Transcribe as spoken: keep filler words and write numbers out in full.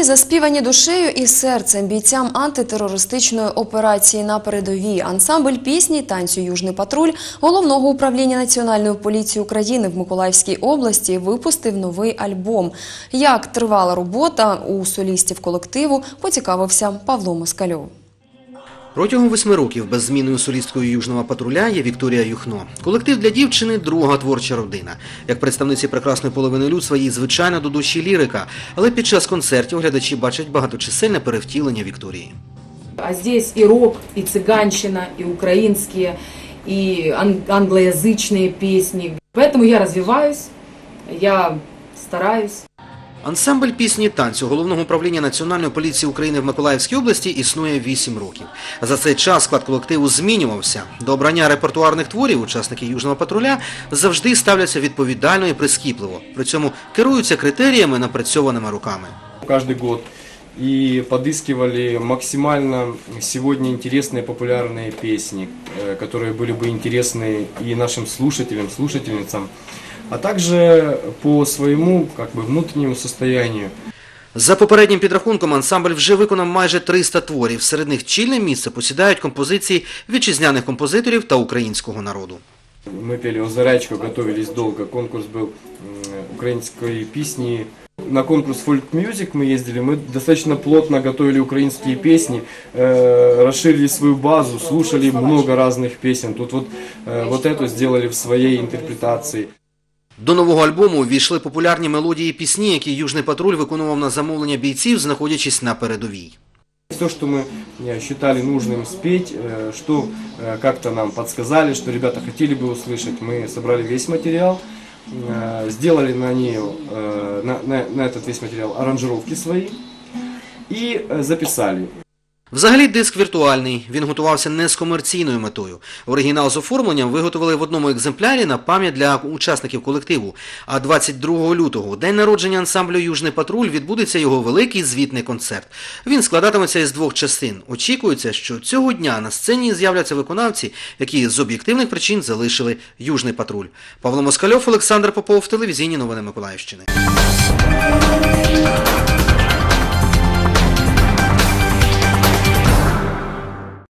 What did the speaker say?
Пісні, заспівані душею і серцем бійцям антитерористичної операції на передовій. Ансамбль пісні «Танцю Южний патруль» Головного управління Національної поліції України в Миколаївській області випустив новий альбом. Як тривала робота у солістів колективу, поцікавився Павло Москальов. Протягом восьми років беззмінною солісткою «Южного патруля» є Вікторія Юхно. Колектив для дівчини – друга творча родина. Як представниці прекрасної половини людства, їй звичайно до душі лірика. Але під час концертів глядачі бачать багаточисельне перевтілення Вікторії. А здесь и рок, и цыганщина, и украинские, и англоязычные песни. Поэтому я развиваюсь, я стараюсь. Ансамбль пісні «Танцю» Головного управління Національної поліції України в Миколаївській області існує вісім років. За цей час склад колективу змінювався. До обрання репертуарних творів учасники «Южного патруля» завжди ставляться відповідально і прискіпливо. При цьому керуються критеріями, напрацьованими руками. Каждый год и подыскивали максимально сегодня интересные популярные песни, которые были бы интересны и нашим слушателям, слушательницам, а также по своему как бы внутреннему состоянию. За попереднім підрахунком ансамбль вже виконав майже триста творів. Серед них чільне місце посідають композиції вітчизняних композиторів та українського народу. Мы пели «Озеречко», готовились долго, конкурс был украинской песни. На конкурс «Folk Music» мы ездили, мы достаточно плотно готовили украинские песни, э, расширили свою базу, слушали много разных песен. Тут вот, э, вот эту сделали в своей интерпретации. До нового альбому увійшли популярні мелодії і пісні, які «Южний патруль» виконував на замовлення бійців, знаходячись на передовій. Все, что мы считали нужным спеть, что как-то нам подсказали, что ребята хотели бы услышать, мы собрали весь материал, сделали на нее, на, на, на этот весь материал аранжировки свои и записали. Взагалі диск віртуальний, він готувався не з комерційною метою. Оригінал з оформленням виготовили в одному екземплярі на пам'ять для учасників колективу. А двадцять другого лютого, у день народження ансамблю «Южний патруль», відбудеться його великий звітний концерт. Він складатиметься із двох частин. Очікується, що цього дня на сцені з'являться виконавці, які з об'єктивних причин залишили «Южний патруль». Павло Москальов, Олександр Попов, телевізійні новини Миколаївщини.